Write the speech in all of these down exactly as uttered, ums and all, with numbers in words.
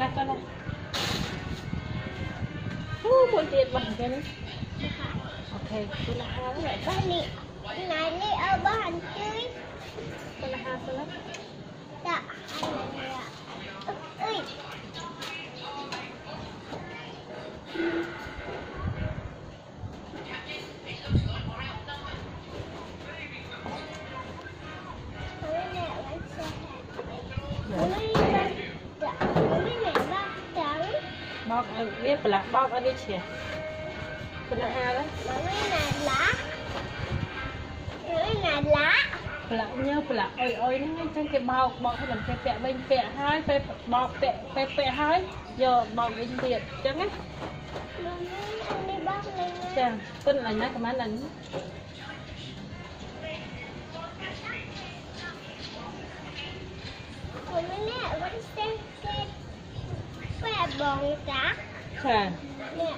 Này con này. Uh, buồn tiền bằng cái này. Ok, con là hai đó lại. Cái này, này đi ở bàn chơi. Con là hai con đó. Dạ, hai này ạ. Ơi. Bọc biết là bọc ở đây chè. Con là hai đó. Cái này lá. Cái này lá. Là nhớ là ôi ôi nó ngay trong cái bọc bọc hay làm cái pẹ bên pẹ hai pẹ bọc pẹ pẹ pẹ hai giờ bọc bên tiền chẳng á. Anh đi bóc lên. Chà, con là nhá cái má lần. Còn cái này vẫn xem xem pẹ bòn cá. Chà. Nè.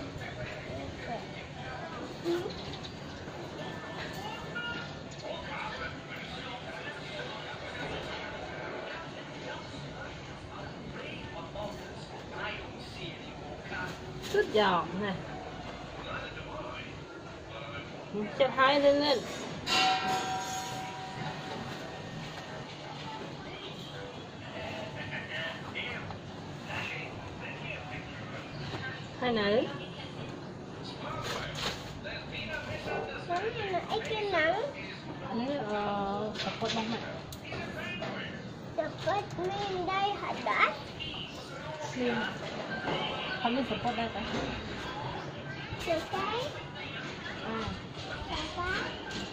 Rất giòn nè. Chặt hai lên lên. Hai nữ. Sáng này là ít cái nắng. Ini uh, support banget. Support min đây hả đã? Sim. Kamu support dah kan? Được cái. Ah. Được cái.